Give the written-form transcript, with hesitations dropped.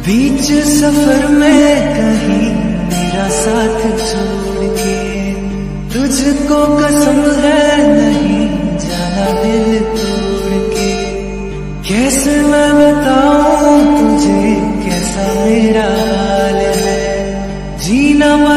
बीच सफर में कहीं मेरा साथ छोड़ के, तुझको कसम है नहीं जाना दिल तोड़ के। कैसे मैं बताऊं तुझे कैसा मेरा हाल है, जीना